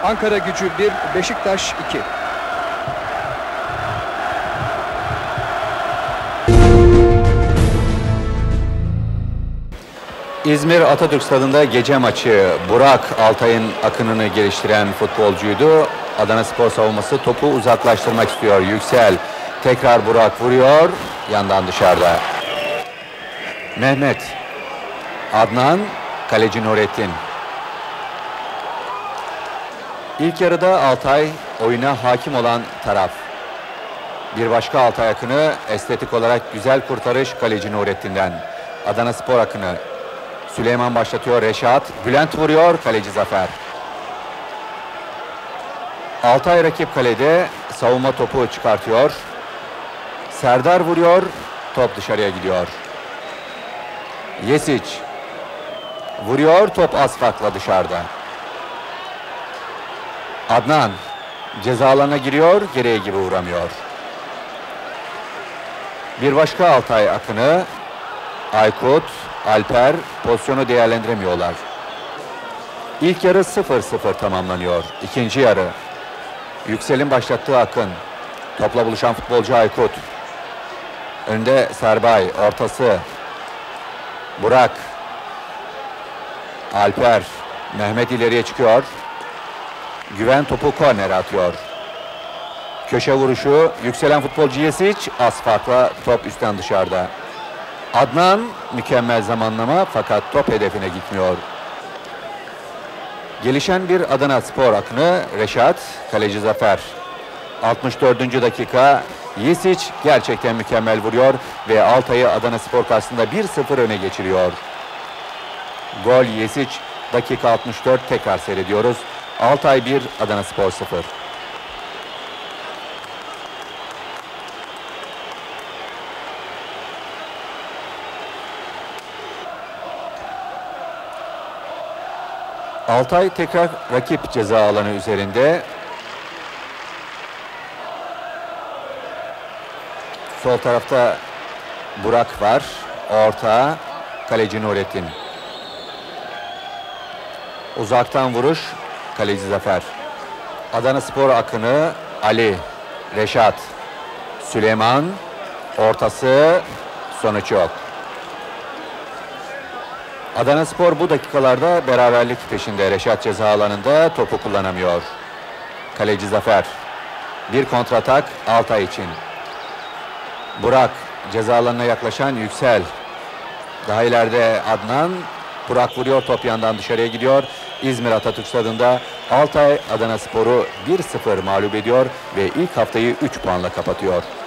Ankara Gücü 1, Beşiktaş 2. İzmir Atatürk Stadı'nda gece maçı. Burak Altay'ın akınını geliştiren futbolcuydu. Adanaspor savunması topu uzaklaştırmak istiyor. Yüksel. Tekrar Burak vuruyor. Yandan dışarıda. Mehmet. Adnan. Kaleci Nurettin. İlk yarıda Altay oyuna hakim olan taraf. Bir başka Altay akını, estetik olarak güzel kurtarış kaleci Nurettin'den. Adanaspor akını. Süleyman başlatıyor, Reşat. Bülent vuruyor, kaleci Zafer. Altay rakip kalede, savunma topu çıkartıyor. Serdar vuruyor, top dışarıya gidiyor. Yesic vuruyor, top az farkla dışarıda. Adnan ceza alanına giriyor, gereği gibi vuramıyor. Bir başka Altay akını, Aykut, Alper pozisyonu değerlendiremiyorlar. İlk yarı 0-0 tamamlanıyor. İkinci yarı. Yüksel'in başlattığı akın. Topla buluşan futbolcu Aykut. Önde Serbay, ortası. Burak. Alper. Mehmet ileriye çıkıyor. Güven topu kornere atıyor. Köşe vuruşu. Yükselen futbolcu Yesic. Az farkla top üstten dışarıda. Adnan mükemmel zamanlama fakat top hedefine gitmiyor. Gelişen bir Adanaspor akını, Reşat, kaleci Zafer. 64. dakika, Yesic gerçekten mükemmel vuruyor ve Altay'ı Adanaspor karşısında 1-0 öne geçiriyor. Gol Yesic, dakika 64, tekrar seyrediyoruz. Altay 1, Adanaspor 0. Altay tekrar rakip ceza alanı üzerinde. Sol tarafta Burak var. Orta, kaleci Nurettin. Uzaktan vuruş, kaleci Zafer. Adanaspor akını, Ali, Reşat, Süleyman. Ortası, sonuç yok. Adanaspor bu dakikalarda beraberlik peşinde. Reşat ceza alanında topu kullanamıyor. Kaleci Zafer. Bir kontratak Altay için. Burak ceza alanına yaklaşan Yüksel. Daha ileride Adnan. Burak vuruyor, top yandan dışarıya gidiyor. İzmir Atatürk Stadı'nda Altay Adanaspor'u 1-0 mağlup ediyor ve ilk haftayı 3 puanla kapatıyor.